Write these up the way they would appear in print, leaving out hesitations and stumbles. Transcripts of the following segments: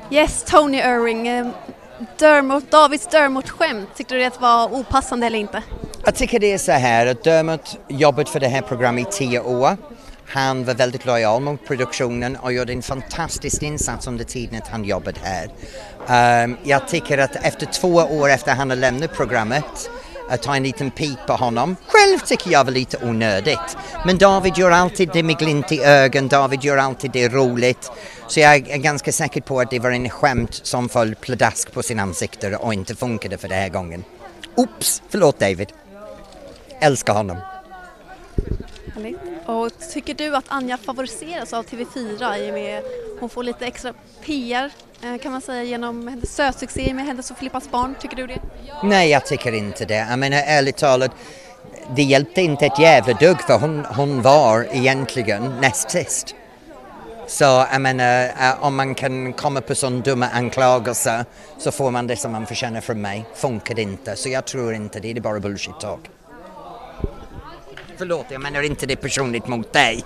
Yes, Tony Irving. Davids Dermot-skämt, tyckte du det var opassande eller inte? Jag tycker det är så här att Dermot jobbat för det här programmet i 10 år. Han var väldigt lojal mot produktionen och gjorde en fantastisk insats under tiden att han jobbade här. Jag tycker att efter 2 år efter han har lämnat programmet att ta en liten pip på honom. Själv tycker jag var lite onödigt. Men David gör alltid det med glimt i ögon. David gör alltid det roligt. Så jag är ganska säker på att det var en skämt som föll pladask på sin ansikte och inte funkade för den här gången. Oops, förlåt David. Älskar honom. Och tycker du att Anja favoriseras av TV4 i och med hon får lite extra PR kan man säga genom hennes sötsuccé med Hennes och Filippas barn? Tycker du det? Nej, jag tycker inte det. Jag menar ärligt talat, det hjälpte inte ett jävla dugg för hon var egentligen näst sist. Så jag menar, om man kan komma på sån dumma anklagelser så får man det som man förtjänar från mig. Funkar det inte, så jag tror inte det är bara bullshit talk. Förlåt, jag menar inte det personligt mot dig.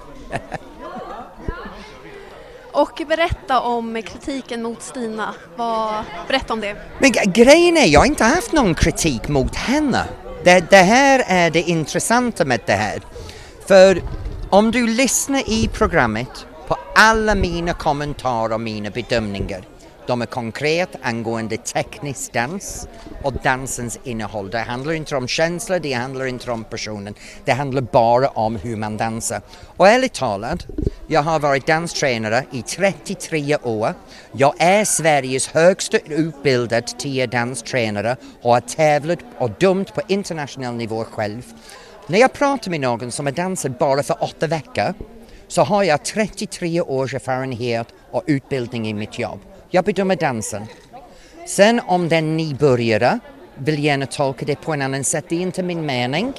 Och berätta om kritiken mot Stina. Berätta om det. Men grejen är, jag har inte haft någon kritik mot henne. Det här är det intressanta med det här. För om du lyssnar i programmet på alla mina kommentarer och mina bedömningar. De är konkret angående teknisk dans och dansens innehåll. Det handlar inte om känslor, det handlar inte om personen. Det handlar bara om hur man dansar. Och ärligt talat, jag har varit danstränare i 33 år. Jag är Sveriges högsta utbildad danstränare och har tävlat och dömt på internationell nivå själv. När jag pratar med någon som har dansat bara för 8 veckor så har jag 33 års erfarenhet och utbildning i mitt jobb. Jag bedömer dansen. Sen om den nybörjare vill gärna tolka det på en annan sätt. Det är inte min mening.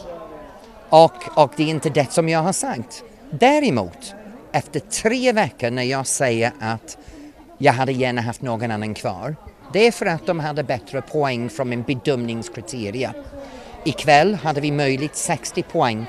Och det är inte det som jag har sagt. Däremot, efter 3 veckor när jag säger att jag hade gärna haft någon annan kvar. Det är för att de hade bättre poäng från min bedömningskriteria. Ikväll hade vi möjligt 60 poäng.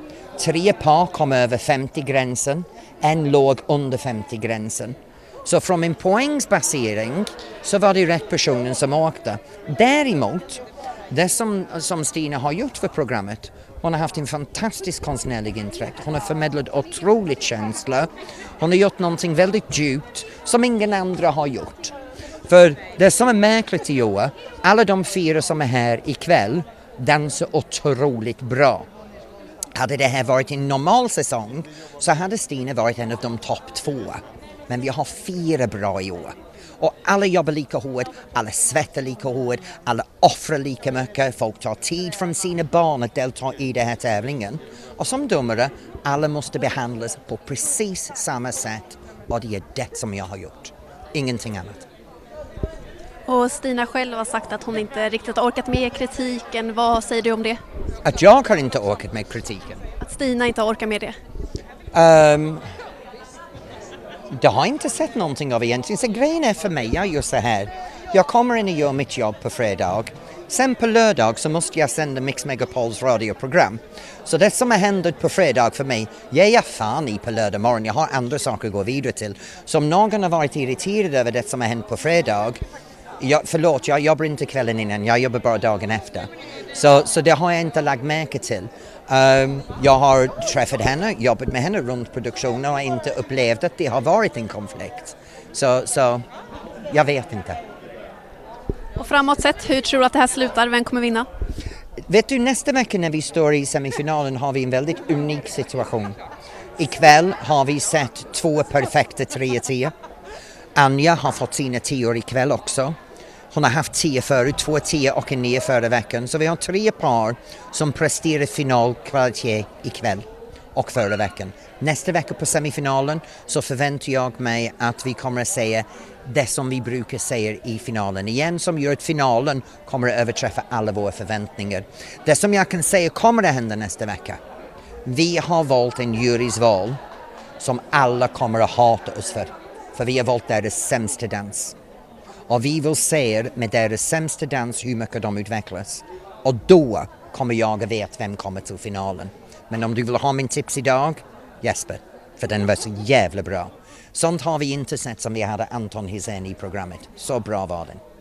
3 par kom över 50-gränsen. En låg under 50-gränsen. Så från min poängsbasering så var det rätt personen som åkte. Däremot, det som Stina har gjort för programmet, hon har haft en fantastisk konstnärlig intryck. Hon har förmedlat otroligt känsla. Hon har gjort någonting väldigt djupt som ingen andra har gjort. För det som är märkligt i år, alla de 4 som är här ikväll dansar otroligt bra. Hade det här varit en normal säsong så hade Stina varit en av de topp 2. Men vi har 4 bra i år. Och alla jobbar lika hårt, alla svettar lika hårt, alla offrar lika mycket. Folk tar tid från sina barn att delta i den här tävlingen. Och som domare, alla måste behandlas på precis samma sätt. Och det är det som jag har gjort. Ingenting annat. Och Stina själv har sagt att hon inte riktigt har orkat med kritiken. Vad säger du om det? Att jag har inte orkat med kritiken? Att Stina inte har orkat med det? Jag har inte sett någonting av egentligen. Så grejen är för mig, jag gör så här. Jag kommer in och gör mitt jobb på fredag. Sen på lördag så måste jag sända Mix Megapols radioprogram. Så det som har hänt på fredag för mig, ger jag fan i på lördag morgon. Jag har andra saker att gå vidare till. Så om någon har varit irriterad över det som har hänt på fredag, jag jobbar inte kvällen innan, jag jobbar bara dagen efter. Så det har jag inte lagt märke till. Jag har träffat henne, jobbat med henne runt produktionen och inte upplevt att det har varit en konflikt. Så jag vet inte. Och framåt sett, hur tror du att det här slutar? Vem kommer vinna? Vet du, nästa vecka när vi står i semifinalen har vi en väldigt unik situation. Ikväll har vi sett 2 perfekta 3-10. Anja har fått sina 10 ikväll också. Hon har haft 10 förut, 2 10 och en 9 förra veckan. Så vi har 3 par som presterar finalkvalitet ikväll och förra veckan. Nästa vecka på semifinalen så förväntar jag mig att vi kommer att säga det som vi brukar säga i finalen igen, som gör att finalen kommer att överträffa alla våra förväntningar. Det som jag kan säga kommer att hända nästa vecka. Vi har valt en jurysval som alla kommer att hata oss för vi har valt deras sämsta dans. Och vi vill se med deras sämsta dans hur mycket de utvecklas. Och då kommer jag att veta vem kommer till finalen. Men om du vill ha min tips idag, Jesper, för den var så jävla bra. Sånt har vi inte sett som vi hade Anton Hysén i programmet. Så bra var den.